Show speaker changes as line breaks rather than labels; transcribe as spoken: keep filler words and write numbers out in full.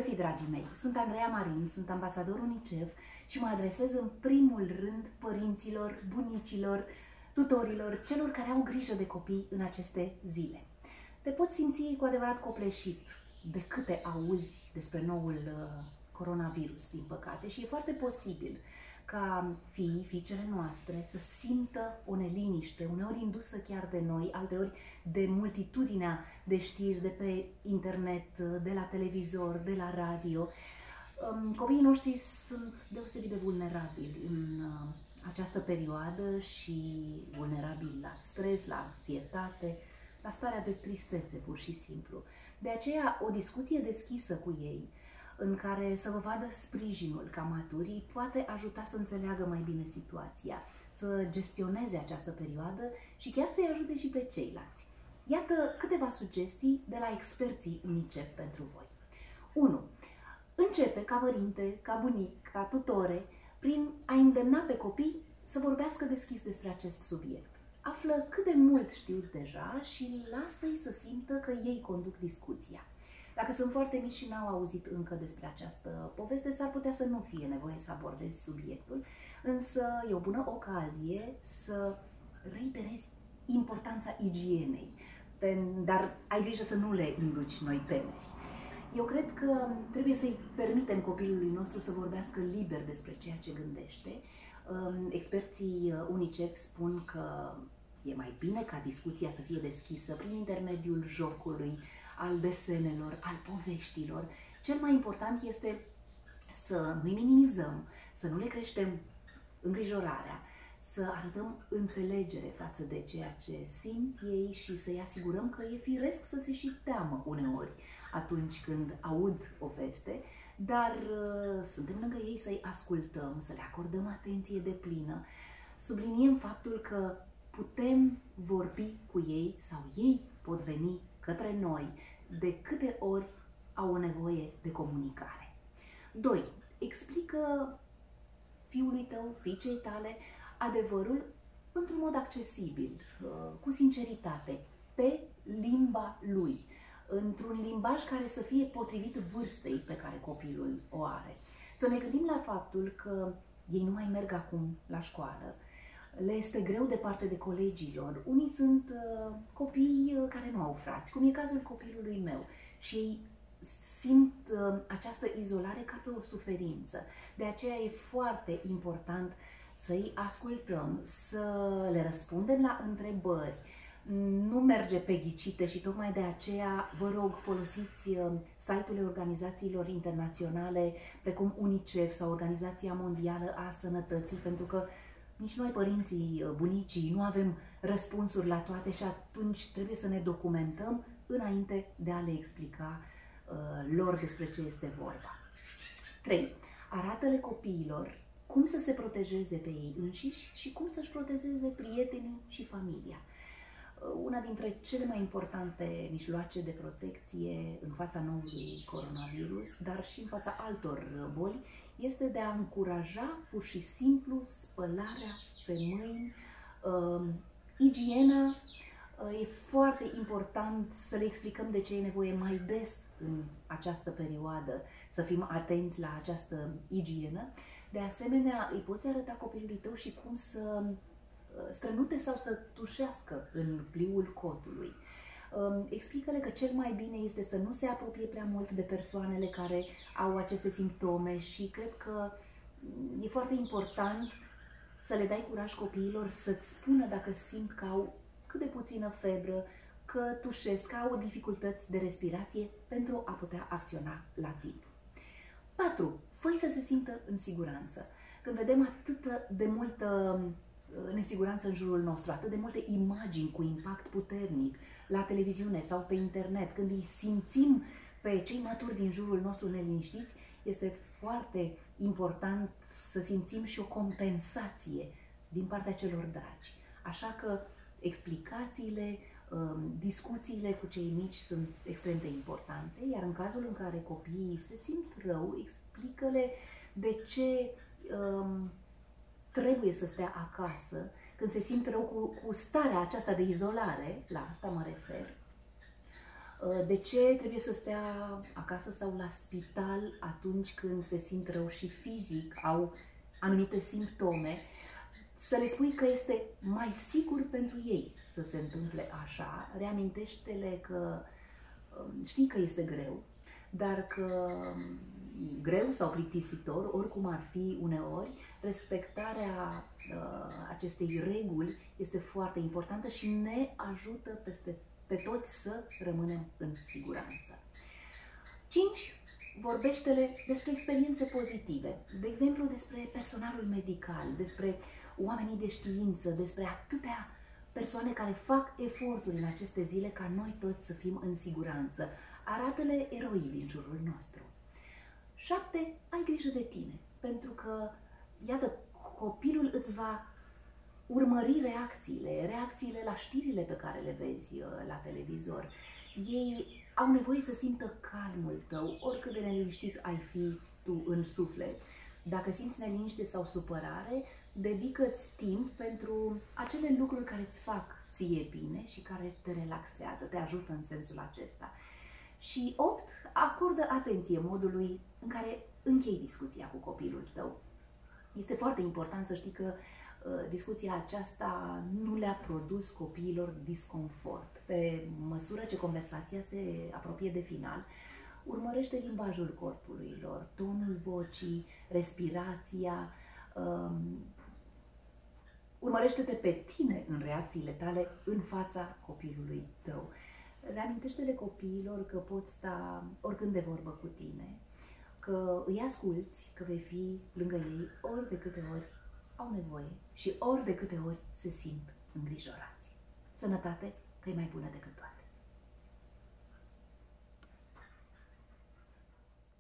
găsit, dragii mei! Sunt Andreea Marin, sunt ambasador UNICEF și mă adresez în primul rând părinților, bunicilor, tutorilor, celor care au grijă de copii în aceste zile. Te poți simți cu adevărat copleșit de câte auzi despre noul uh, coronavirus, din păcate, și e foarte posibil ca fiii, fiicele noastre să simtă o neliniște, uneori indusă chiar de noi, alteori de multitudinea de știri de pe internet, de la televizor, de la radio. Copiii noștri sunt deosebit de vulnerabili în această perioadă și vulnerabili la stres, la anxietate, la starea de tristețe, pur și simplu. De aceea, o discuție deschisă cu ei, în care să vă vadă sprijinul ca maturii, poate ajuta să înțeleagă mai bine situația, să gestioneze această perioadă și chiar să-i ajute și pe ceilalți. Iată câteva sugestii de la experții UNICEF pentru voi. unu. Începe ca părinte, ca bunic, ca tutore, prin a îndemna pe copii să vorbească deschis despre acest subiect. Află cât de mult știu deja și lasă-i să simtă că ei conduc discuția. Dacă sunt foarte mici și n-au auzit încă despre această poveste, s-ar putea să nu fie nevoie să abordezi subiectul, însă e o bună ocazie să reiterezi importanța igienei, dar ai grijă să nu le induci noi temeri. Eu cred că trebuie să-i permitem copilului nostru să vorbească liber despre ceea ce gândește. Experții UNICEF spun că e mai bine ca discuția să fie deschisă prin intermediul jocului, al desenelor, al poveștilor. Cel mai important este să nu-i minimizăm, să nu le creștem îngrijorarea, să arătăm înțelegere față de ceea ce simt ei și să-i asigurăm că e firesc să se și teamă uneori atunci când aud o veste, dar uh, suntem lângă ei să-i ascultăm, să le acordăm atenție deplină. Subliniem faptul că putem vorbi cu ei sau ei pot veni către noi de câte ori au o nevoie de comunicare. doi. Explică fiului tău, fiicei tale, adevărul într-un mod accesibil, cu sinceritate, pe limba lui, într-un limbaj care să fie potrivit vârstei pe care copilul o are. Să ne gândim la faptul că ei nu mai merg acum la școală, le este greu departe de colegilor. Unii sunt uh, copii uh, care nu au frați, cum e cazul copilului meu, și ei simt uh, această izolare ca pe o suferință. De aceea e foarte important să-i ascultăm, să le răspundem la întrebări. Nu merge pe ghicite și tocmai de aceea vă rog, folosiți uh, site-urile organizațiilor internaționale precum UNICEF sau Organizația Mondială a Sănătății, pentru că nici noi, părinții, bunicii, nu avem răspunsuri la toate și atunci trebuie să ne documentăm înainte de a le explica uh, lor despre ce este vorba. trei. Arată-le copiilor cum să se protejeze pe ei înșiși și cum să-și protejeze prietenii și familia. Uh, una dintre cele mai importante mijloace de protecție în fața noului coronavirus, dar și în fața altor boli, este de a încuraja pur și simplu spălarea pe mâini, uh, igiena. Uh, e foarte important să le explicăm de ce e nevoie mai des în această perioadă, să fim atenți la această igienă. De asemenea, îi poți arăta copilului tău și cum să strănute sau să tușească în pliul cotului. Explică-le că cel mai bine este să nu se apropie prea mult de persoanele care au aceste simptome și cred că e foarte important să le dai curaj copiilor să-ți spună dacă simt că au cât de puțină febră, că tușesc, că au dificultăți de respirație pentru a putea acționa la timp. patru. Fă-i să se simtă în siguranță. Când vedem atât de multă nesiguranță în jurul nostru, atât de multe imagini cu impact puternic la televiziune sau pe internet, când îi simțim pe cei maturi din jurul nostru neliniștiți, este foarte important să simțim și o compensație din partea celor dragi. Așa că explicațiile, discuțiile cu cei mici sunt extrem de importante, iar în cazul în care copiii se simt rău, explică-le de ce um, trebuie să stea acasă, când se simt rău cu, cu starea aceasta de izolare, la asta mă refer. De ce trebuie să stea acasă sau la spital atunci când se simt rău și fizic, au anumite simptome, să le spui că este mai sigur pentru ei să se întâmple așa, reamintește-le că știi că este greu, dar că greu sau plictisitor, oricum ar fi uneori, respectarea uh, acestei reguli este foarte importantă și ne ajută peste, pe toți să rămânem în siguranță. cinci. Vorbește-le despre experiențe pozitive, de exemplu despre personalul medical, despre oamenii de știință, despre atâtea persoane care fac eforturi în aceste zile ca noi toți să fim în siguranță. Arată-le eroii din jurul nostru. șapte. Ai grijă de tine, pentru că, iată, copilul îți va urmări reacțiile, reacțiile la știrile pe care le vezi la televizor. Ei au nevoie să simtă calmul tău, oricât de neliniștit ai fi tu în suflet. Dacă simți neliniște sau supărare, dedică-ți timp pentru acele lucruri care îți fac ție bine și care te relaxează, te ajută în sensul acesta. Și opt. Acordă atenție modului în care închei discuția cu copilul tău. Este foarte important să știi că uh, discuția aceasta nu le-a produs copiilor disconfort. Pe măsură ce conversația se apropie de final, urmărește limbajul corpului lor, tonul vocii, respirația, um, urmărește-te pe tine în reacțiile tale în fața copilului tău. Reamintește-le copiilor că poți sta oricând de vorbă cu tine, că îi asculți, că vei fi lângă ei ori de câte ori au nevoie și ori de câte ori se simt îngrijorați. Sănătate, că e mai bună decât toate!